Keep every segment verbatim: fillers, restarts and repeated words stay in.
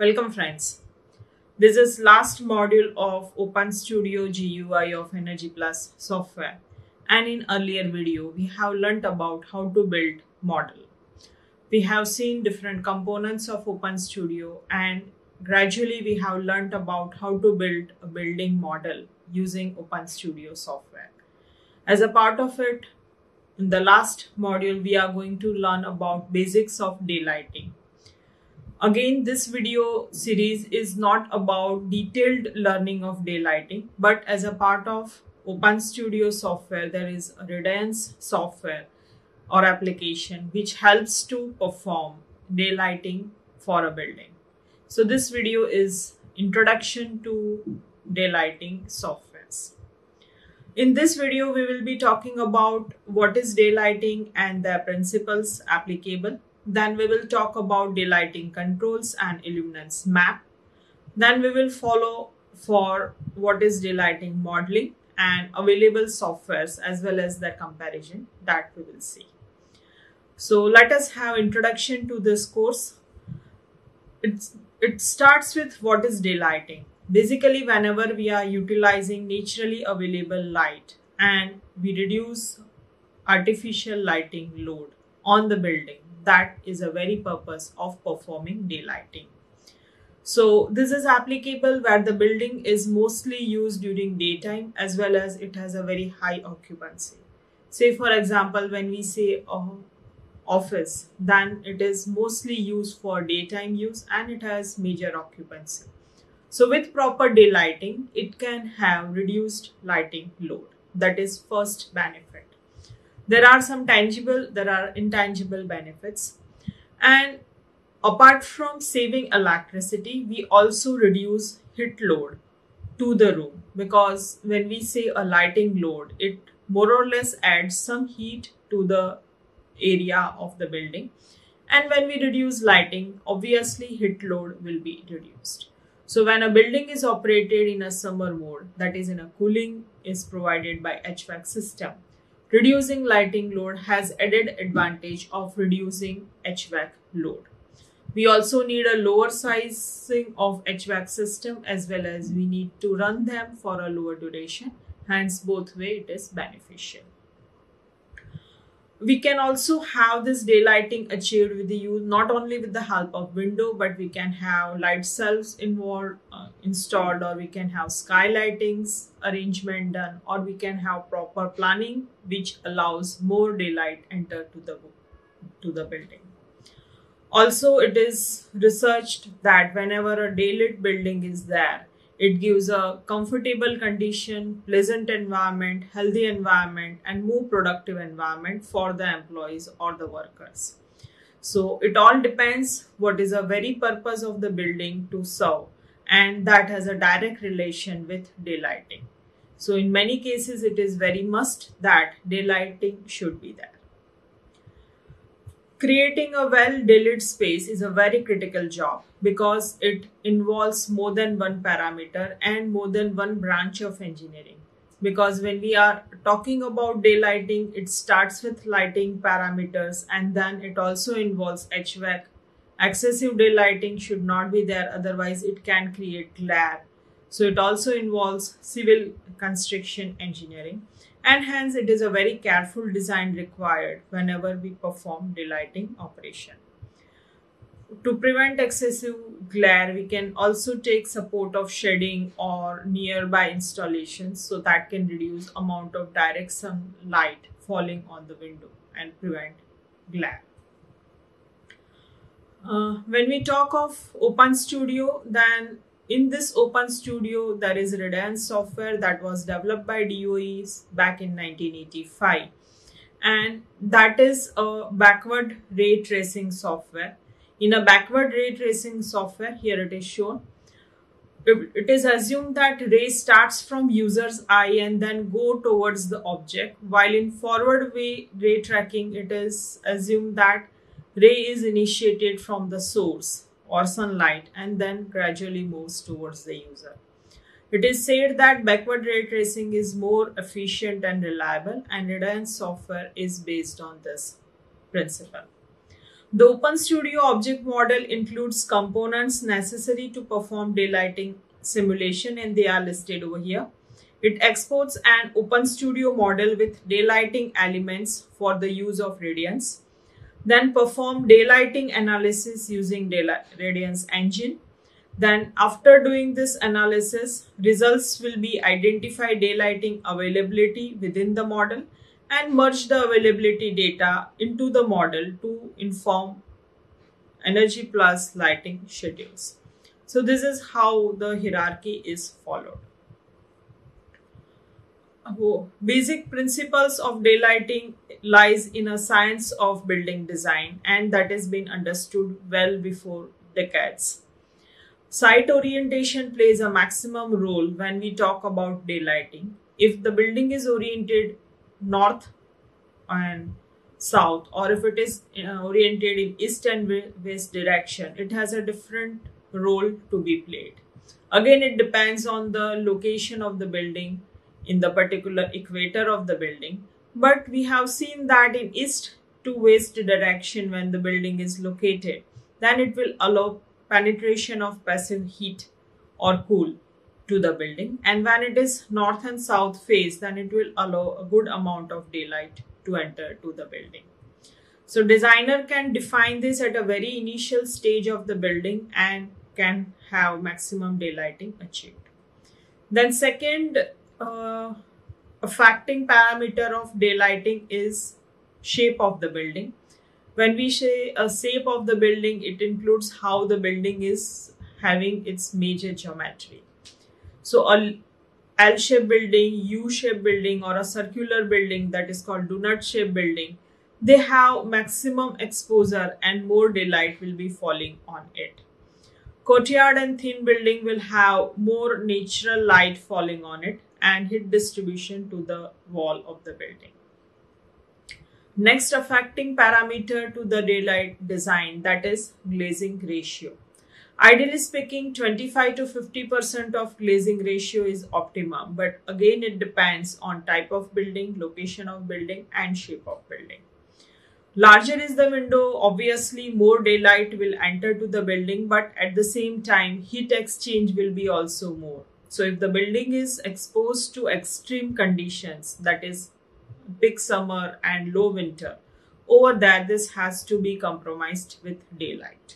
Welcome friends. This is last module of OpenStudio G U I of EnergyPLus software, and in earlier video we have learnt about how to build model. We have seen different components of OpenStudio and gradually we have learnt about how to build a building model using OpenStudio software. As a part of it, in the last module we are going to learn about basics of daylighting. Again, this video series is not about detailed learning of daylighting, but as a part of OpenStudio software, there is a Redance software or application which helps to perform daylighting for a building. So this video is introduction to daylighting softwares. In this video, we will be talking about what is daylighting and the principles applicable. Then we will talk about daylighting controls and illuminance map. Then we will follow for what is daylighting modeling and available softwares as well as their comparison that we will see. So let us have introduction to this course. It's, it starts with what is daylighting. Basically, whenever we are utilizing naturally available light and we reduce artificial lighting load on the building, that is a very purpose of performing daylighting. So this is applicable where the building is mostly used during daytime as well as it has a very high occupancy. Say for example, when we say uh, office, then it is mostly used for daytime use and it has major occupancy. So with proper daylighting, it can have reduced lighting load. That is first benefit. There are some tangible, there are intangible benefits. And apart from saving electricity, we also reduce heat load to the room, because when we say a lighting load, it more or less adds some heat to the area of the building. And when we reduce lighting, obviously heat load will be reduced. So when a building is operated in a summer mode, that is in a cooling is provided by H V A C system, reducing lighting load has added advantage of reducing H V A C load. We also need a lower sizing of H V A C system as well as we need to run them for a lower duration. Hence, both way it is beneficial. We can also have this daylighting achieved with the use not only with the help of window, but we can have light cells involved, uh, installed, or we can have skylightings arrangement done, or we can have proper planning which allows more daylight enter to the to the building. Also, it is researched that whenever a daylit building is there, it gives a comfortable condition, pleasant environment, healthy environment, and more productive environment for the employees or the workers. So it all depends what is the very purpose of the building to serve, and that has a direct relation with daylighting. So in many cases, it is very must that daylighting should be there. Creating a well-daylit space is a very critical job because it involves more than one parameter and more than one branch of engineering. Because when we are talking about daylighting, it starts with lighting parameters and then it also involves H V A C. Excessive daylighting should not be there, otherwise it can create glare. So it also involves civil construction engineering. And hence it is a very careful design required whenever we perform daylighting operation. To prevent excessive glare, we can also take support of shading or nearby installations, so that can reduce amount of direct sunlight falling on the window and prevent glare. Uh, when we talk of OpenStudio, then in this OpenStudio, there is Redance software that was developed by D O Es back in nineteen eighty-five. And that is a backward ray tracing software. In a backward ray tracing software, here it is shown. It is assumed that ray starts from user's eye and then go towards the object. While in forward way ray tracking, it is assumed that ray is initiated from the source or sunlight and then gradually moves towards the user. It is said that backward ray tracing is more efficient and reliable, and Redance software is based on this principle. The OpenStudio object model includes components necessary to perform daylighting simulation, and they are listed over here. It exports an OpenStudio model with daylighting elements for the use of radiance. Then perform daylighting analysis using daylight radiance engine. Then after doing this analysis, results will be identify daylighting availability within the model and merge the availability data into the model to inform EnergyPLus lighting schedules. So this is how the hierarchy is followed. Basic principles of daylighting lies in a science of building design, and that has been understood well before decades. Site orientation plays a maximum role when we talk about daylighting. If the building is oriented north and south, or if it is uh, oriented in east and west direction, it has a different role to be played. Again, it depends on the location of the building in the particular equator of the building, but we have seen that in east to west direction, when the building is located, then it will allow penetration of passive heat or cool to the building, and when it is north and south face, then it will allow a good amount of daylight to enter to the building. So designer can define this at a very initial stage of the building and can have maximum daylighting achieved. Then second uh, affecting parameter of daylighting is shape of the building. When we say a shape of the building, it includes how the building is having its major geometry. So a L-shaped building, U-shaped building, or a circular building, that is called donut-shaped building, they have maximum exposure and more daylight will be falling on it. Courtyard and thin building will have more natural light falling on it and heat distribution to the wall of the building. Next affecting parameter to the daylight design, that is glazing ratio. Ideally speaking, twenty-five to fifty percent of glazing ratio is optimum, but again it depends on type of building, location of building, and shape of building. Larger is the window, obviously more daylight will enter to the building, but at the same time heat exchange will be also more. So if the building is exposed to extreme conditions, that is big summer and low winter, over there this has to be compromised with daylight.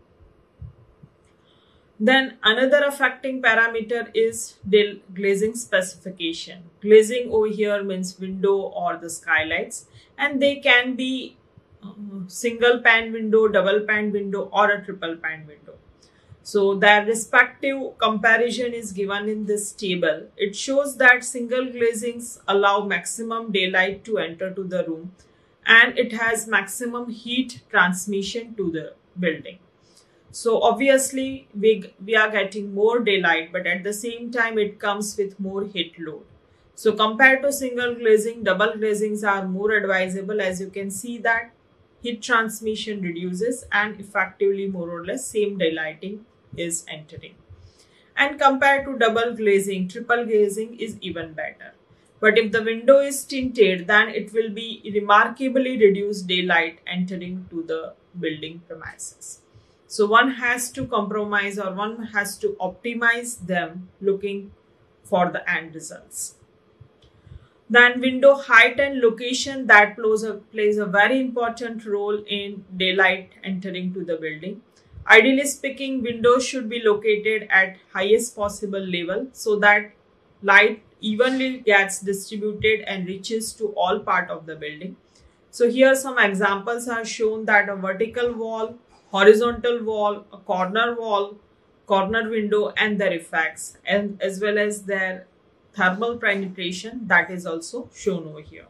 Then another affecting parameter is glazing specification. Glazing over here means window or the skylights, and they can be uh, single pane window, double pane window, or a triple pane window. So their respective comparison is given in this table. It shows that single glazings allow maximum daylight to enter to the room, and it has maximum heat transmission to the building. So obviously we, we are getting more daylight, but at the same time it comes with more heat load. So compared to single glazing, double glazings are more advisable, as you can see that heat transmission reduces and effectively more or less same daylighting is entering. And compared to double glazing, triple glazing is even better. But if the window is tinted, then it will be remarkably reduced daylight entering to the building premises. So one has to compromise, or one has to optimize them looking for the end results. Then window height and location, that plays a, plays a very important role in daylight entering to the building. Ideally speaking, windows should be located at highest possible level so that light evenly gets distributed and reaches to all part of the building. So here some examples are shown, that a vertical wall, horizontal wall, a corner wall, corner window, and their effects, and as well as their thermal penetration, that is also shown over here.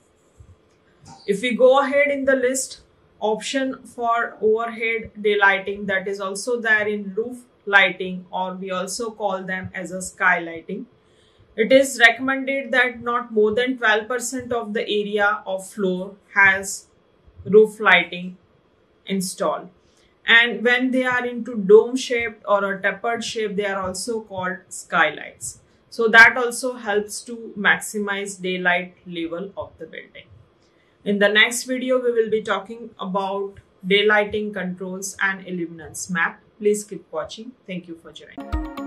If we go ahead in the list, option for overhead daylighting, that is also there in roof lighting, or we also call them as a sky lighting. It is recommended that not more than twelve percent of the area of floor has roof lighting installed. And when they are into dome shaped or a tapered shape, they are also called skylights. So that also helps to maximize daylight level of the building. In the next video, we will be talking about daylighting controls and illuminance map. Please keep watching. Thank you for joining.